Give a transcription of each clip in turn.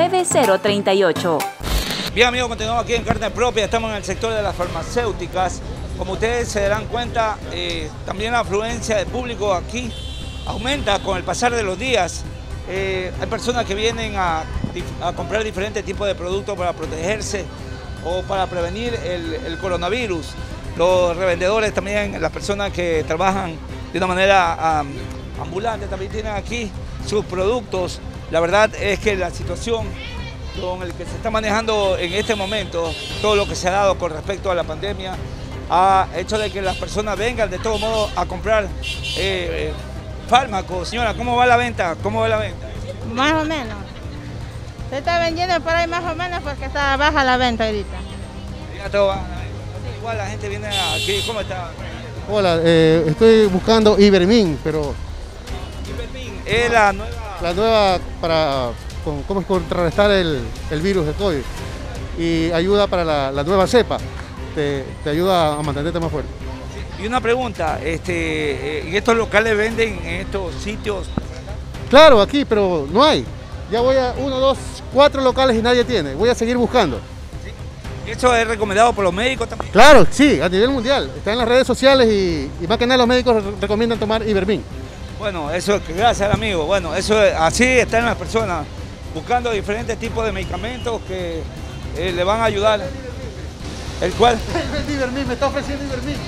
9038. Bien amigos, continuamos aquí en Carne Propia, estamos en el sector de las farmacéuticas. Como ustedes se darán cuenta, también la afluencia de público aquí aumenta con el pasar de los días. Hay personas que vienen a comprar diferentes tipos de productos para protegerse o para prevenir el coronavirus. Los revendedores también, las personas que trabajan de una manera ambulante, también tienen aquí sus productos. La verdad es que la situación con el que se está manejando en este momento, todo lo que se ha dado con respecto a la pandemia, ha hecho de que las personas vengan de todo modo a comprar fármacos. Señora, ¿cómo va la venta? ¿Cómo va la venta? Más o menos. Se está vendiendo por ahí más o menos porque está baja la venta ahorita. Ya todo baja la venta. Igual la gente viene aquí. ¿Cómo está? Hola, estoy buscando Ivermin, pero... Ivermin es la nueva... La nueva para contrarrestar el virus de COVID y ayuda para la nueva cepa, te ayuda a mantenerte más fuerte. Sí. Y una pregunta, ¿en estos locales venden en estos sitios? Claro, aquí, pero no hay. Ya voy a 1, 2, 4 locales y nadie tiene. Voy a seguir buscando. ¿Sí? ¿Eso es recomendado por los médicos también? Claro, sí, a nivel mundial. Está en las redes sociales y más que nada los médicos recomiendan tomar Ivermin. Bueno, eso, gracias amigo. Bueno, eso así están las personas buscando diferentes tipos de medicamentos que le van a ayudar. ¿El cual? El Ivermin, me está ofreciendo Ivermin.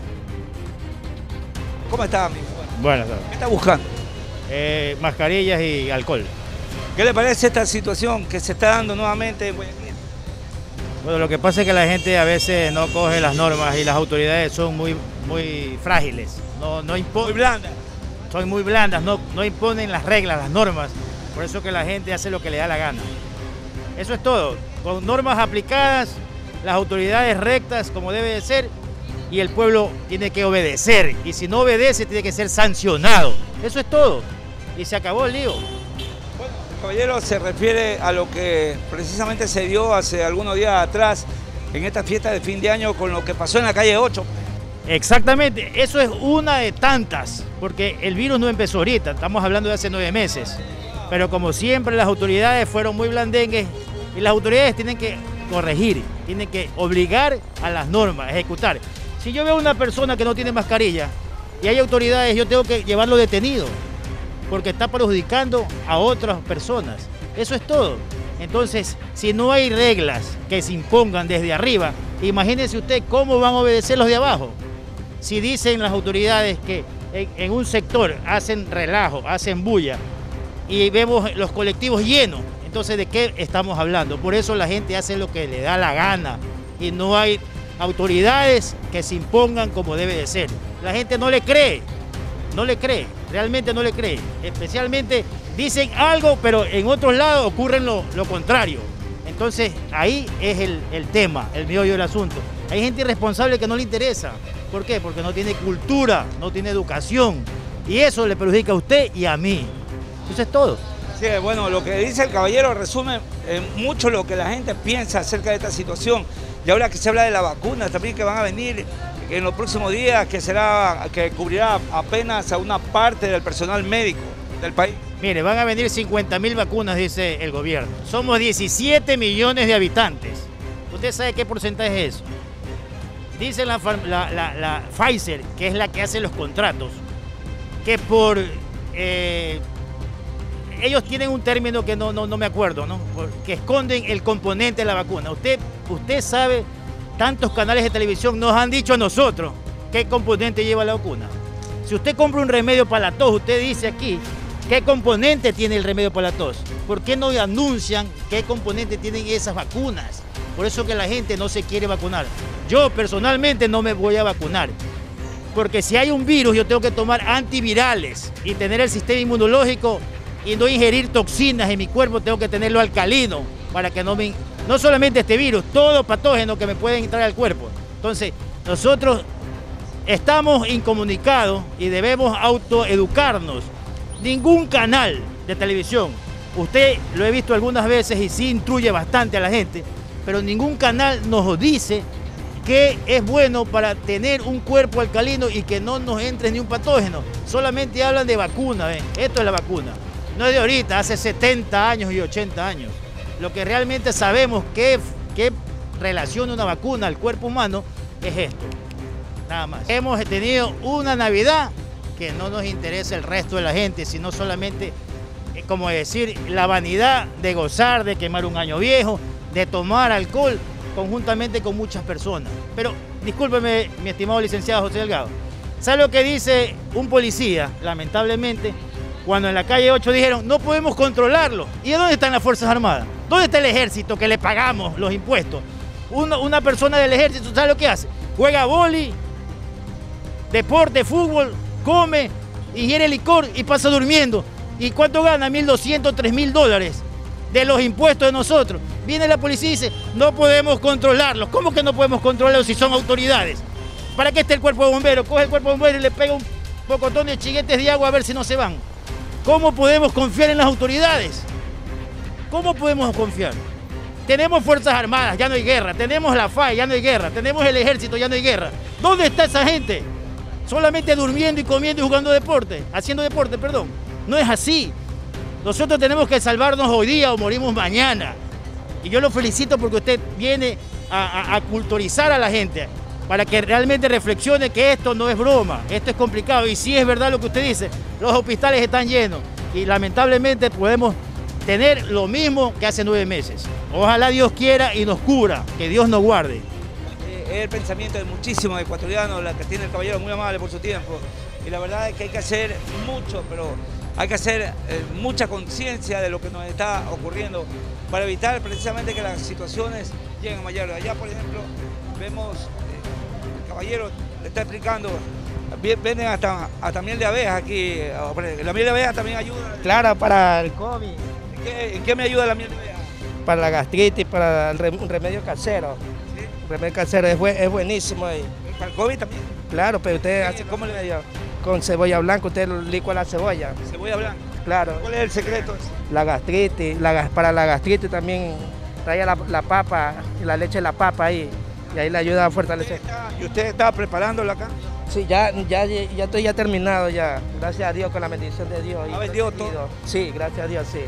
¿Cómo está, amigo? Buenas tardes. ¿Qué está buscando? Mascarillas y alcohol. ¿Qué le parece esta situación que se está dando nuevamente en Guayaquil? Bueno, lo que pasa es que la gente a veces no coge las normas y las autoridades son muy frágiles. Muy blandas. Son muy blandas, no imponen las reglas, las normas. Por eso que la gente hace lo que le da la gana. Eso es todo. Con normas aplicadas, las autoridades rectas como debe de ser y el pueblo tiene que obedecer. Y si no obedece, tiene que ser sancionado. Eso es todo. Y se acabó el lío. Bueno, el caballero se refiere a lo que precisamente se dio hace algunos días atrás en esta fiesta de fin de año con lo que pasó en la calle 8. Exactamente, eso es una de tantas, porque el virus no empezó ahorita, estamos hablando de hace 9 meses. Pero como siempre las autoridades fueron muy blandengues y las autoridades tienen que corregir, tienen que obligar a las normas, ejecutar. Si yo veo a una persona que no tiene mascarilla y hay autoridades, yo tengo que llevarlo detenido, porque está perjudicando a otras personas. Eso es todo. Entonces, si no hay reglas que se impongan desde arriba, imagínense usted cómo van a obedecer los de abajo. Si dicen las autoridades que en un sector hacen relajo, hacen bulla y vemos los colectivos llenos, entonces ¿de qué estamos hablando? Por eso la gente hace lo que le da la gana y no hay autoridades que se impongan como debe de ser. La gente no le cree, realmente no le cree. Especialmente dicen algo, pero en otros lados ocurre lo contrario. Entonces ahí es el tema, el meollo del asunto. Hay gente irresponsable que no le interesa. ¿Por qué? Porque no tiene cultura, no tiene educación. Y eso le perjudica a usted y a mí. Eso es todo. Sí, bueno, lo que dice el caballero resume mucho lo que la gente piensa acerca de esta situación. Y ahora que se habla de la vacuna también que van a venir en los próximos días, que cubrirá apenas a una parte del personal médico del país. Mire, van a venir 50.000 vacunas, dice el gobierno. Somos 17 millones de habitantes. ¿Usted sabe qué porcentaje es eso? Dice la Pfizer, que es la que hace los contratos, que por... ellos tienen un término que no me acuerdo, ¿no? Que esconden el componente de la vacuna. Usted sabe, tantos canales de televisión nos han dicho a nosotros qué componente lleva la vacuna. Si usted compra un remedio para la tos, usted dice aquí qué componente tiene el remedio para la tos. ¿Por qué no anuncian qué componente tienen esas vacunas? Por eso que la gente no se quiere vacunar. Yo personalmente no me voy a vacunar. Porque si hay un virus, yo tengo que tomar antivirales y tener el sistema inmunológico y no ingerir toxinas en mi cuerpo, tengo que tenerlo alcalino para que no solamente este virus, todo patógeno que me pueden entrar al cuerpo. Entonces, nosotros estamos incomunicados y debemos autoeducarnos. Ningún canal de televisión, usted lo he visto algunas veces y sí instruye bastante a la gente, pero ningún canal nos dice que es bueno para tener un cuerpo alcalino y que no nos entre ni un patógeno. Solamente hablan de vacuna, ¿ven? Esto es la vacuna. No es de ahorita, hace 70 años y 80 años. lo que realmente sabemos que relaciona una vacuna al cuerpo humano es esto, nada más. Hemos tenido una Navidad que no nos interesa el resto de la gente, sino solamente, como decir, la vanidad de gozar, de quemar un año viejo, de tomar alcohol conjuntamente con muchas personas. Pero discúlpeme, mi estimado licenciado José Delgado, ¿sabe lo que dice un policía? Lamentablemente, cuando en la calle 8 dijeron, no podemos controlarlo. ¿Y de dónde están las Fuerzas Armadas? ¿Dónde está el ejército que le pagamos los impuestos? Una persona del ejército, ¿sabe lo que hace? Juega vóley, deporte, fútbol, come, ingiere licor y pasa durmiendo. ¿Y cuánto gana? 1.200, 3.000 dólares de los impuestos de nosotros. Viene la policía y dice, no podemos controlarlos. ¿Cómo que no podemos controlarlos si son autoridades? ¿Para qué está el cuerpo de bomberos? Coge el cuerpo de bomberos y le pega un pocotón de chiguetes de agua a ver si no se van. ¿Cómo podemos confiar en las autoridades? ¿Cómo podemos confiar? Tenemos Fuerzas Armadas, ya no hay guerra. Tenemos la FAI, ya no hay guerra. Tenemos el ejército, ya no hay guerra. ¿Dónde está esa gente? Solamente durmiendo y comiendo y jugando deporte, haciendo deporte, perdón. No es así. Nosotros tenemos que salvarnos hoy día o morimos mañana. Y yo lo felicito porque usted viene a culturizar a la gente para que realmente reflexione que esto no es broma, esto es complicado. Y si es verdad lo que usted dice, los hospitales están llenos y lamentablemente podemos tener lo mismo que hace 9 meses. Ojalá Dios quiera y nos cubra, que Dios nos guarde. Es el pensamiento de muchísimos ecuatorianos, la que tiene el caballero, muy amable por su tiempo. Y la verdad es que hay que hacer mucho, pero hay que hacer mucha conciencia de lo que nos está ocurriendo para evitar precisamente que las situaciones lleguen a mayores. Allá, por ejemplo, vemos, el caballero le está explicando, venden hasta miel de abeja aquí. La miel de abeja también ayuda. Claro, para el COVID. ¿En qué me ayuda la miel de abeja? Para la gastritis, para un remedio casero. ¿Sí? Un remedio casero es buenísimo. ¿Para el COVID también? Claro, pero usted hace ¿Cómo le ayuda? con cebolla blanca, usted licua la cebolla. Cebolla blanca. Claro. ¿Cuál es el secreto? La gastritis, para la gastritis también trae la papa, la leche de la papa ahí, y ahí le ayuda a fortalecer. ¿Y usted está preparándolo acá? Sí, ya estoy terminado ya, gracias a Dios, con la bendición de Dios. ¿Ha vendido protegido. todo? Sí, gracias a Dios, sí.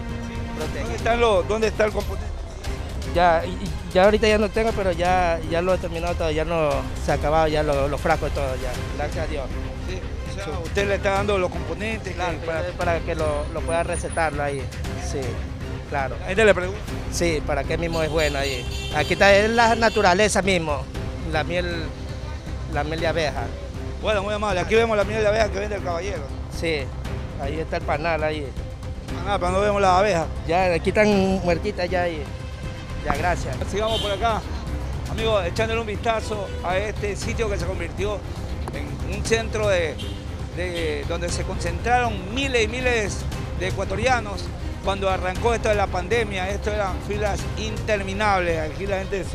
¿Dónde está el componente? Ya ahorita ya no tengo, pero ya lo he terminado todo, ya no se ha acabado ya los frascos todo, ya, gracias a Dios. Sí, o sea, usted le está dando los componentes. Claro, para que lo pueda recetarlo ahí, sí, claro. La gente le pregunta. Sí, para qué mismo es bueno ahí. Aquí está es la naturaleza mismo, la miel de abeja. Bueno, muy amable. Aquí vemos la miel de abeja que vende el caballero. Sí, ahí está el panal ahí. Ah, pero no vemos las abejas. Ya, aquí están muertitas ya ahí. Ya, gracias. Sigamos por acá. Amigos, echándole un vistazo a este sitio que se convirtió en un centro donde se concentraron miles y miles de ecuatorianos. Cuando arrancó esto de la pandemia, esto eran filas interminables. Aquí la gente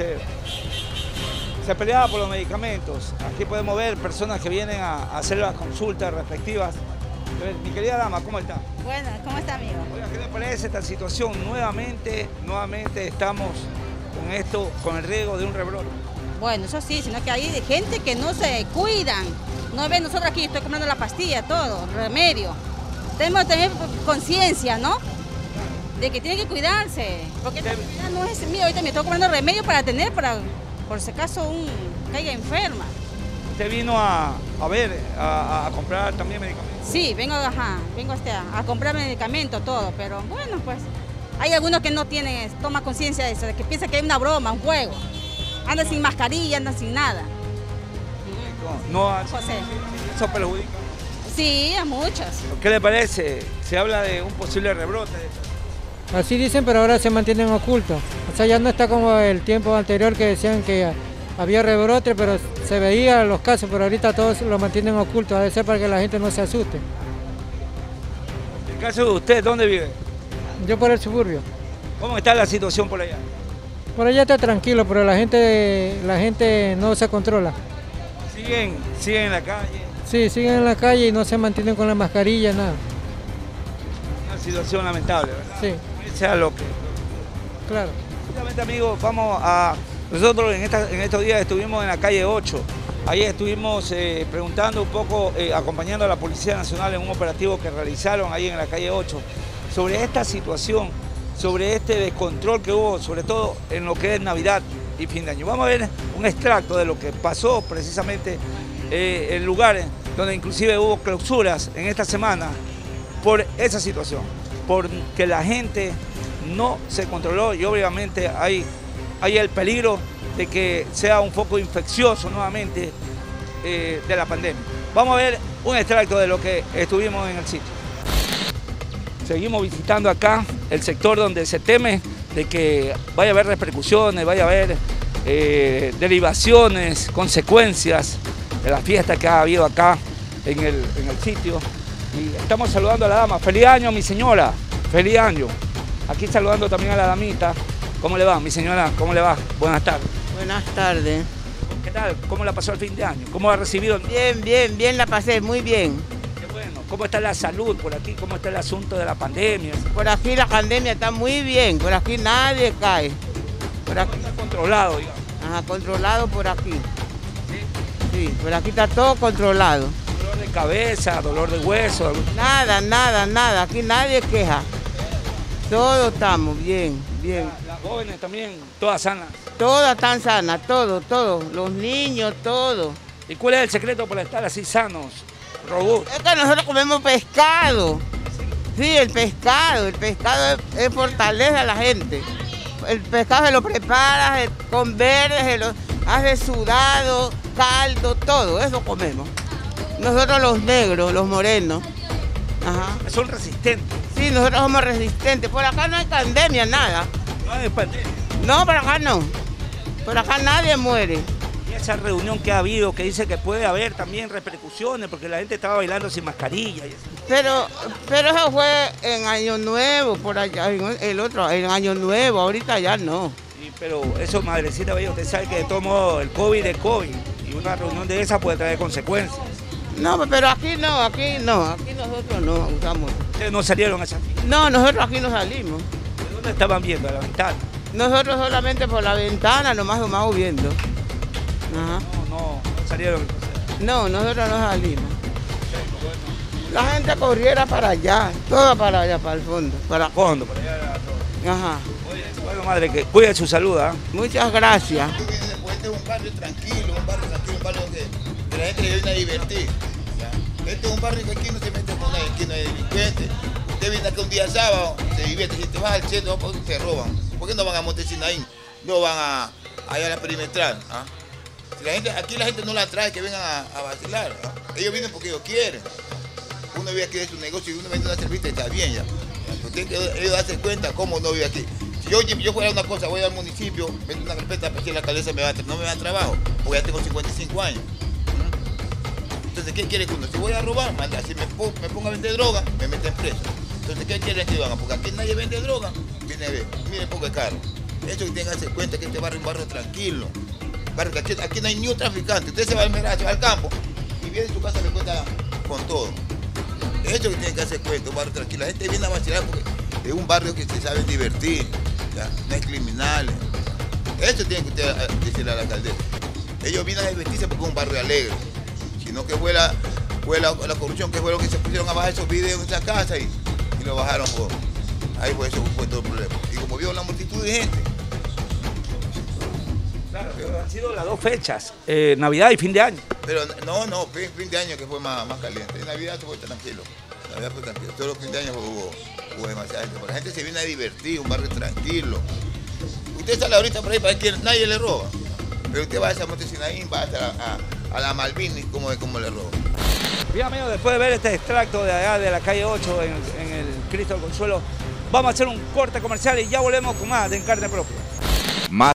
se peleaba por los medicamentos. Aquí podemos ver personas que vienen a hacer las consultas respectivas. Mi querida dama, ¿cómo está? Bueno, ¿cómo está, amigo? Oiga, ¿qué le parece esta situación? Nuevamente estamos con esto, con el riesgo de un rebrote. Bueno, eso sí, sino que hay gente que no se cuidan. No ven, nosotros aquí estoy comprando la pastilla, todo, remedio. Tenemos que tener conciencia, ¿no? De que tienen que cuidarse. Porque esta enfermedad no es mía, ahorita me estoy comprando remedio por si acaso caiga enferma. ¿Usted vino a comprar también medicamentos? Sí, vengo a comprar medicamentos, todo, pero bueno, pues hay algunos que no toman conciencia de eso, de que piensan que es una broma, un juego. Andan sin mascarilla, andan sin nada. No, José. eso perjudica. Sí, a muchas. ¿Qué le parece? Se habla de un posible rebrote. Así dicen, pero ahora se mantienen ocultos. O sea, ya no está como el tiempo anterior que decían que había rebrote, pero se veían los casos, pero ahorita todos lo mantienen oculto, a veces para que la gente no se asuste. En el caso de usted, ¿dónde vive? Yo por el suburbio. ¿Cómo está la situación por allá? Por allá está tranquilo, pero la gente no se controla. ¿Siguen en la calle? Sí, siguen en la calle y no se mantienen con la mascarilla, nada. Una situación lamentable, ¿verdad? Sí. Sea lo que... Claro. Justamente, amigos, nosotros en estos días estuvimos en la calle 8. Ahí estuvimos preguntando un poco, acompañando a la Policía Nacional en un operativo que realizaron ahí en la calle 8, sobre esta situación, sobre este descontrol que hubo, sobre todo en lo que es Navidad y fin de año. Vamos a ver un extracto de lo que pasó precisamente en lugares donde inclusive hubo clausuras en esta semana por esa situación, porque la gente no se controló y obviamente hay el peligro de que sea un foco infeccioso nuevamente de la pandemia. Vamos a ver un extracto de lo que estuvimos en el sitio. Seguimos visitando acá el sector donde se teme de que vaya a haber repercusiones, vaya a haber derivaciones, consecuencias de la fiesta que ha habido acá en el sitio. Y estamos saludando a la dama. ¡Feliz año, mi señora! ¡Feliz año! Aquí saludando también a la damita. ¿Cómo le va, mi señora? ¿Cómo le va? Buenas tardes. Buenas tardes. ¿Qué tal? ¿Cómo la pasó el fin de año? ¿Cómo ha recibido? Bien la pasé, muy bien. Qué bueno. ¿Cómo está la salud por aquí? ¿Cómo está el asunto de la pandemia? Por aquí la pandemia está muy bien, por aquí nadie cae. Por aquí está controlado, digamos. Ajá, controlado por aquí. Sí, por aquí está todo controlado. ¿Dolor de cabeza, dolor de hueso? Nada, aquí nadie queja. Todos estamos bien. Las jóvenes también, todas sanas. Todas están sanas, todos, los niños, todos. ¿Y cuál es el secreto para estar así sanos, robustos? Es que nosotros comemos pescado. Sí, el pescado es fortalece a la gente. El pescado se lo preparas con verdes, se lo hace sudado, caldo, todo, eso comemos. Nosotros los negros, los morenos. Ajá. Son resistentes. Sí, nosotros somos resistentes. Por acá no hay pandemia, nada. No hay pandemia. No, por acá no. Por acá nadie muere. Y esa reunión que ha habido, que dice que puede haber también repercusiones, porque la gente estaba bailando sin mascarilla y eso. Pero eso fue en Año Nuevo, por allá, en Año Nuevo, ahorita ya no. Sí, pero eso, madrecita bella, usted sabe que de todo modo el COVID es COVID, y una reunión de esa puede traer consecuencias. No, pero aquí nosotros no usamos. ¿Ustedes no salieron a esa fiesta? No, nosotros aquí no salimos. ¿De dónde estaban viendo? ¿A la ventana? Nosotros solamente por la ventana nomás vamos viendo. Ajá. No salieron. No, nosotros no salimos. La gente corriera para allá, toda para allá, para el fondo. Para el fondo, para allá todo. Ajá. Bueno, madre, que cuide su salud, ¿eh? Muchas gracias. Este es un barrio tranquilo, un barrio que la gente le viene a divertir. ¿Ya? Este es un barrio que aquí no se mete con nadie, aquí no hay delincuentes. Usted viene acá un día sábado, se divierte, si te vas al centro, te roban. ¿Por qué no van a Montesinaín? No van allá a la perimetral. ¿Ah? Si aquí la gente no la trae que vengan a vacilar. ¿Ah? Ellos vienen porque ellos quieren. Uno vive aquí de su negocio y uno vende una cerveza y está bien ya. Pero tienen que ellos darse cuenta cómo no vive aquí. Si yo fuera una cosa, voy al municipio, meto una carpeta para que la alcaldesa no me va a trabajo, porque ya tengo 55 años. Entonces, ¿qué quiere que uno? Si voy a robar, si me pongo a vender droga, me meten preso. Entonces, ¿qué quieren que hagan? Porque aquí nadie vende droga, viene a ver, mire poco de carro. Eso que tienen que darse cuenta que este barrio es un barrio tranquilo. Barrio que aquí no hay ni un traficante. Usted se va al mercado, se va al campo y viene a su casa y le cuenta con todo. Eso que tienen que darse cuenta, un barrio tranquilo. La gente viene a vacilar porque es un barrio que se sabe divertir, ¿ya? No hay criminales. Eso tiene que usted decirle a la alcaldesa. Ellos vienen a divertirse porque es un barrio alegre. Sino que fue la corrupción, que fue lo que se pusieron a bajar esos videos en esa casa y lo bajaron por ahí, por eso fue todo el problema. Y como vio una multitud de gente. Claro, pero han sido las dos fechas, Navidad y fin de año. Pero no, fin de año que fue más caliente. En Navidad fue tranquilo. Navidad fue tranquilo. Todos los fin de año hubo demasiada gente. Pero la gente se viene a divertir, un barrio tranquilo. Usted sale ahorita por ahí para que nadie le roba. Pero usted va a esa Montesinaín, va a la Malvin, como le roba. Bien, amigos, después de ver este extracto de allá de la calle 8 en el Cristo del Consuelo, vamos a hacer un corte comercial y ya volvemos con más de En Carne Propia.